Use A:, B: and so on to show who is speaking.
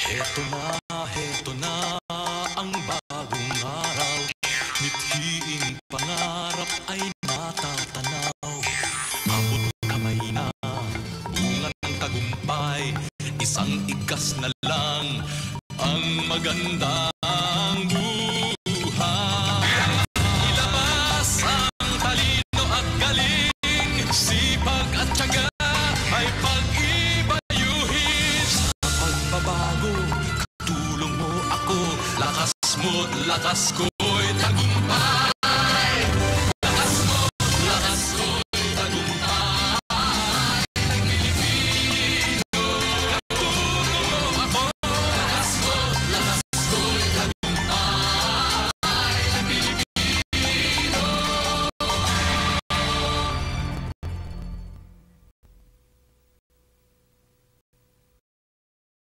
A: Heto na ang bagong araw. Mithiing pangarap ay natatanaw. Abot kamay na, bunga ng tagumpay. Isang igas na lang ang magandang buhay. Ilabas ang talino at galing, sipag at tiyaga ay pag-ibayuhin. Sa pagbabago, tulong mo ako, lakas mo't lakas ko.